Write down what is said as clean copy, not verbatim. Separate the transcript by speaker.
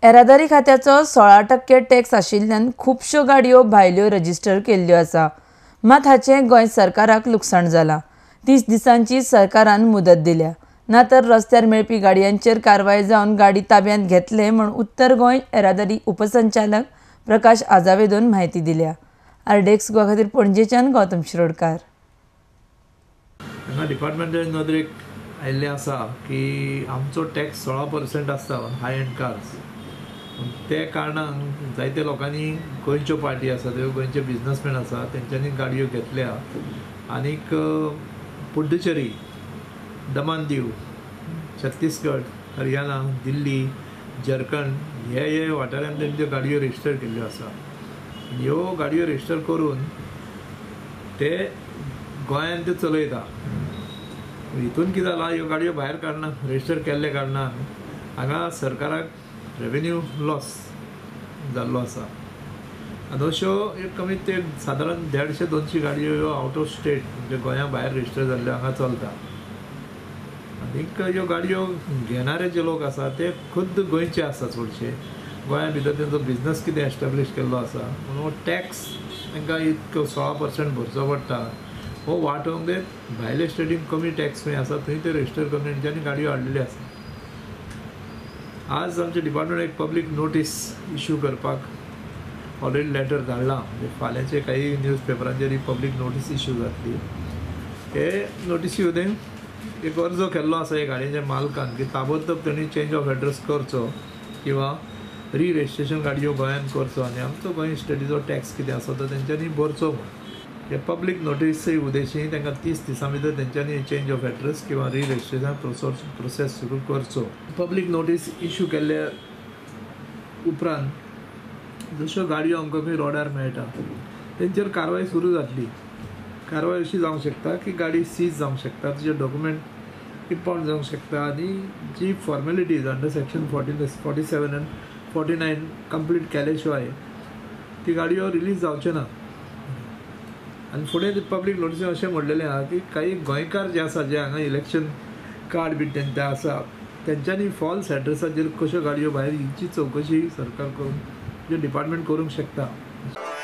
Speaker 1: येरादारी खात्याचो 16% टॅक्स आशिल्ल्यान खुबश्यो गाडयो भायल्यो रजिस्टर केल्ल्यो आसा. मात हाचें गोंय सरकाराक लुकसाण जालां. 30 दिसांची सरकारान मुदत दिल्या. ना तर रस्त्यार मेळपी गाडयांचेर कारवाय जावन गाडी ताब्यांत घेतले म्हूण उत्तर गोंय येरादारी उपसंचालक प्रकाश आजावेदोन म्हायती दिल्या. आरडेक्स गोवा खातीर पणजेच्यान गौतम शिरोडकार.
Speaker 2: डिपार्टमेंटल नदरेक आयिल्लें आसा की आमचो टॅक्स 16% आसता हाय एंड कार्स. ते कारणान जायते लोकांनी गोंयच्यो पार्टी आसा त्यो गोंयचे बिजनसमॅन आसा तेंच्यांनी गाडयो घेतल्या आनीक पुड्डुचेरी, दमन दीव, छत्तीसगड, हरियाणा, दिल्ली, झारखंड हे वाठारांत तेंच्यो गाडयो रजिस्टर केल्ल्यो आसा. ह्यो गाडयो रजिस्टर करून ते गोंयांत त्यो चलयता. हितून कितें जालां, ह्यो गाडयो भायर काडना रजिस्टर केल्ले कारणान हांगा सरकाराक रेवेन्यू लॉस जाल्लो आसा. आनी अश्यो एक कमीत ते सादारण 150-200 गाडयो ह्यो आवट ऑफ स्टेट म्हणजे गोंया भायर रजिस्टर जाल्ल्यो हांगा चलता. आनीक ह्यो गाडयो घेणारे जे लोक आसा ते खुद्द गोंयचे आसा. चडशे गोंया भितर तेंचो बिजनस कितें एस्टॅब्लीश केल्लो आसा म्हणून हो टॅक्स तांकां इतको 16% भरचो पडटा. हो वांटोवंक ते भायले स्टेटीन कमी टॅक्स खंय आसा थंय ते रजिस्टर करून तेंच्यांनी गाडयो हाडलेल्यो आसा. आज आमचे डिपार्टमेंट एक पब्लीक नोटीस इश्यू करपाक ऑलरेडी लेटर धाडलां. म्हणजे फाल्यांचे काही न्यूज पेपरांचेर ही पब्लीक नोटीस इश्यू जातली. हे नोटीसी उदें एक अर्ज केल्लो आसा ह्या गाडयांच्या मालकान की ताबडतोब तेणी चेंज ऑफ एड्रेस करचो किंवा री रजिस्ट्रेशन गाडयो गोंयांत करचो आनी आमचो गोंय स्टेटीचो टॅक्स कितें आसा तो तेंच्यांनी भरचो म्हणून. हे पब्लीक नोटीसी उद्देशी तांकां 30 दिसां भितर तेंच्यांनी चेंज ऑफ एड्रेस किंवा री रजिस्ट्रेशन प्रोसेस सुरू करचो. पब्लीक नोटीस इश्यू केल्ल्या उपरांत जश्यो गाडयो आमकां खंय रोडार मेळटा तेंचेर कारवाय सुरू जातली. कारवाय अशी जावंक शकता की गाडी सीज जावंक शकता, तिचे डॉक्युमेंट इम्पाउंड जावंक शकता आनी जी फॉर्मेलिटीज अंडर सेक्शन 47 आनी 49 कंप्लीट केले शिवाय ती गाडयो रिलीज जावच्यो ना. आनी फुडें पब्लीक नोटीसीन अशें म्हणलेलें आहा की काही गोंयकार जे आसा जे हांगा इलेक्शन कार्ड बी तेंचे आसा तेंच्यांनी फॉल्स एड्रेसाचेर कश्यो गाडयो भायर हिची चवकशी सरकार करून जे डिपार्टमेंट करूंक शकता.